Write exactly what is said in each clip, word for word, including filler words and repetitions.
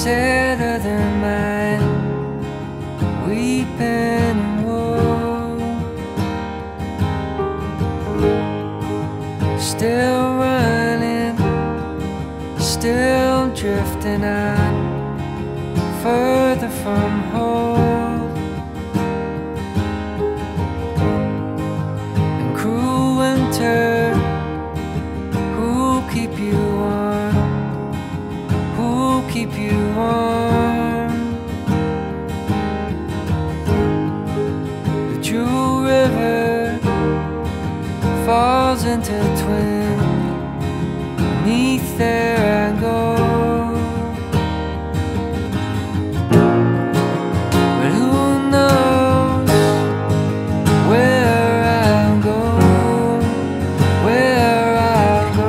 sadder than mine, weeping and woe. Still running, still drifting on, further from home. And cruel winter, who'll keep you warm? Who'll keep you warm? The True River falls into twin, beneath there I go. But who knows where I'll go, where I'll go.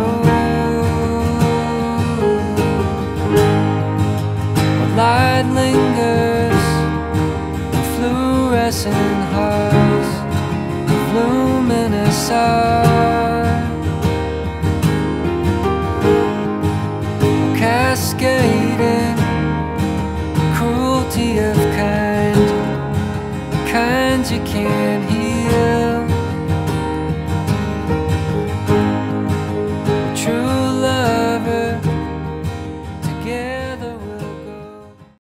The light lingers in fluorescent halls, luminous eyes.